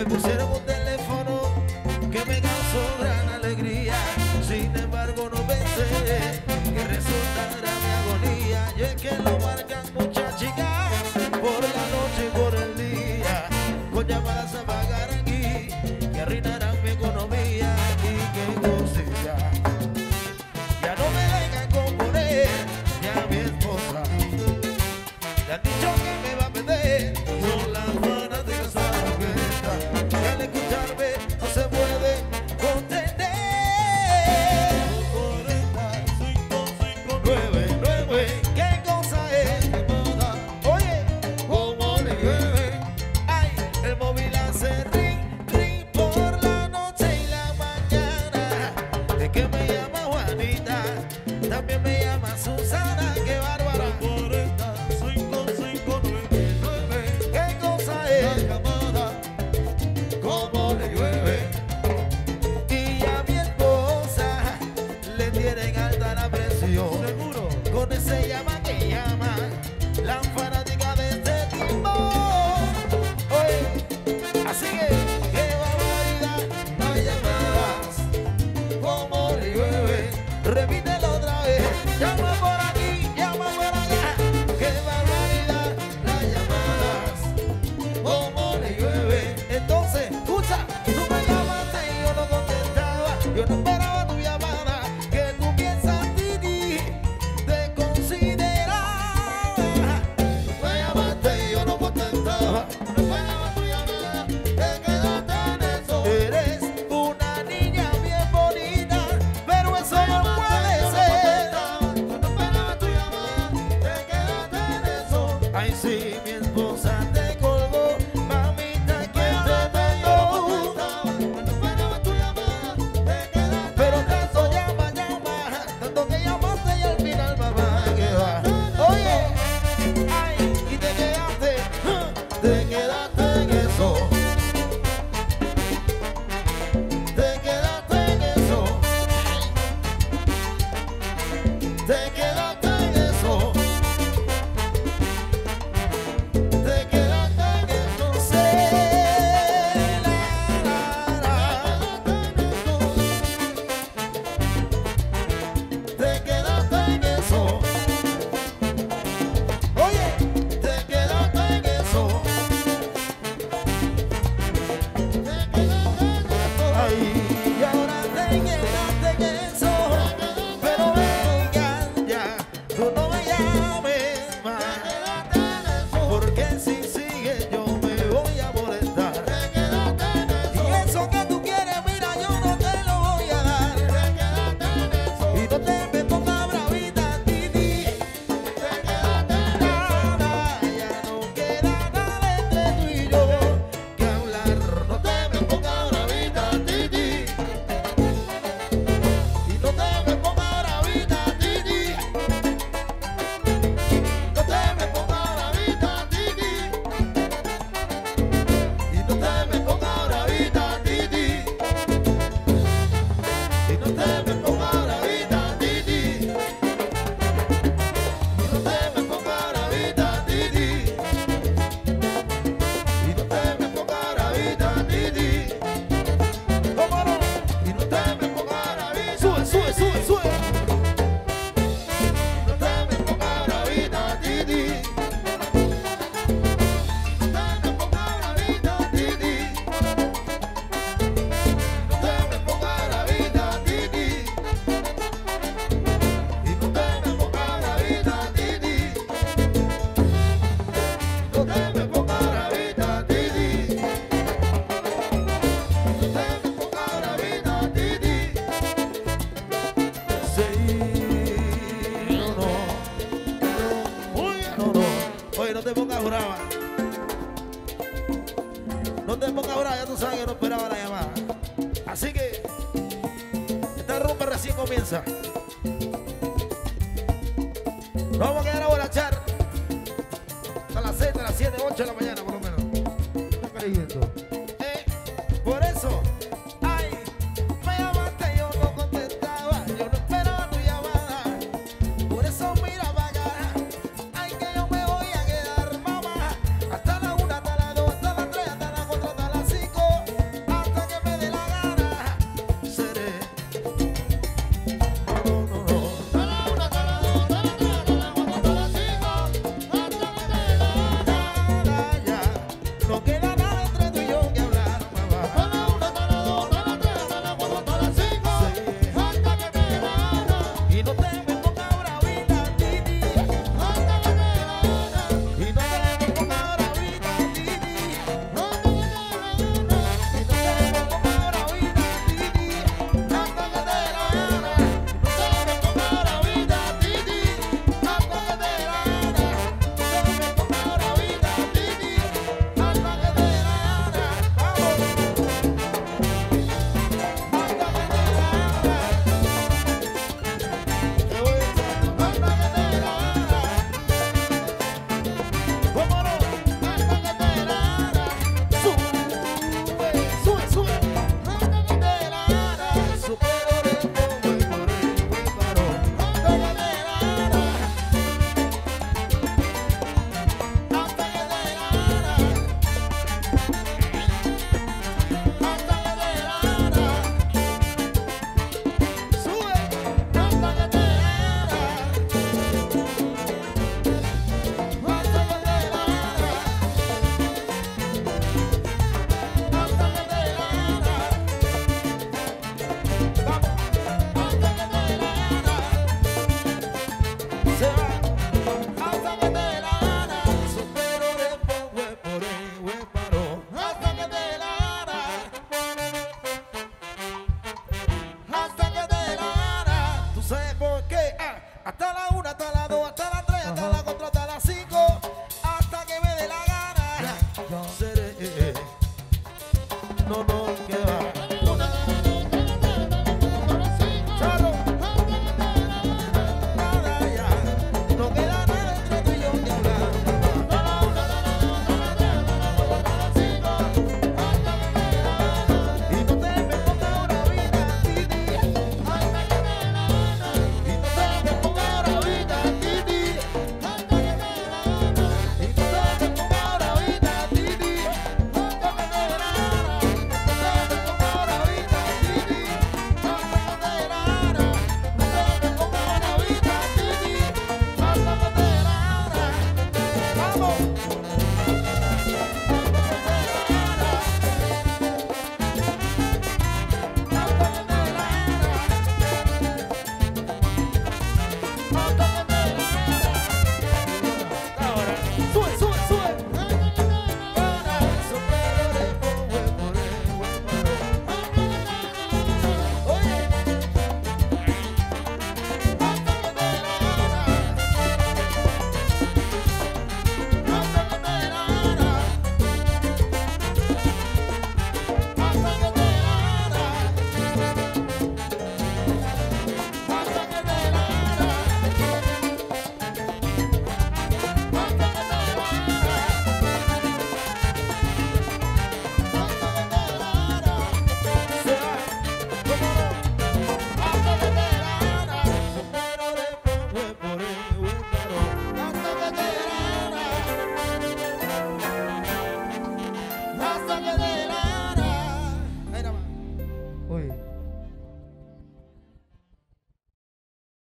Me pusieron un teléfono que me causó gran alegría. Sin embargo no pensé que resultara mi agonía. Y es que lo marcan muchas chicas por la noche y por el día, con llamadas a pagar aquí que arruinarán mi economía. Y qué cosilla, ya no me dejan componer ni a mi esposa. Le han dicho que me va a perder, son las fanáticas de la orquesta, que al escucharme no se puede contener. 4559, ¿qué cosa es? Oye, como le llueve, ay, el móvil hace ring, ring por la noche y la mañana. Es que me llama Juanita, también me llama Susana, qué bárbara. 4559, ¿qué cosa es? Como le llueve. Y a mi esposa le tienen alta la presión. Seguro. Con ese llama que llama, la fanática de este tipo. Oye, así que, qué barbaridad, no llamadas, como le llueve. Repítelo otra vez, llama por aquí, llama por allá. Qué barbaridad, las llamadas, como le llueve. Entonces, escucha, tú me llamaste y yo no contestaba. Yo no esperaba tu llamada, que tú piensas, Titi, te consideraba. Tú me llamaste y yo no contestaba. No esperaba tu llamada, te quedaste en eso. Eres una niña bien bonita, pero eso no puede ser. Yo no esperaba tu llamada, te quedaste en eso. Ay, sí, mi esposa te colgó, mamita, que te tengo. No esperaba tu llamada, te quedaste. Pero tanto llama, tanto que llamaste y al final, mamá, que va. Oye, ay, y te quedaste en eso. Te quedaste en eso. Te quedaste en eso. Te quedaste en eso. Te quedaste en eso. Oye, te quedaste en eso. Ay, y ahora te quedaste en eso. Pero venga ya, tú no me llames más, porque si sigues yo me voy a molestar. Y eso que tú quieres, mira, yo no te lo voy a dar. Y no te me pongas bravita, Titi. Nada, ya no queda nada entre tú y yo que hablar. No te me pongas bravita, Titi. Y no te me pongas bravita, Titi. No te me pongas bravita, Titi. Y no te me pongas bravita, Titi. Y no te me pongas bravita, Titi. Y no te me pongas bravita, Titi. Y no te me pongas bravita, Titi. ¿Cómo no? Y no te me pongas bravita. Sube, sube, sube, sube. Y no te me pongas bravita, Titi. Y no te me pongas bravita, Titi. Y no te me pongas bravita, Titi. Y no te me pongas bravita, Titi. Y no te me pongas bravita, Titi. No te me pongas bravita, Titi. Sí, no, no. No, no. Oye, no te pongas brava. No te pongas brava, ya tú sabes que no esperaba la llamada. Así que esta rumba recién comienza. Nos vamos a quedar a borrachar a las 6, a las 7, 8 de la mañana por lo menos. Está creyendo. Por eso, ay, me llamaste y yo no contestaba. Yo no esperaba tu llamada. Por eso mira para acá. Ay, que yo me voy a quedar, mamá. Hasta la 1, hasta la 2, hasta la 3, hasta la 4, hasta la 5. a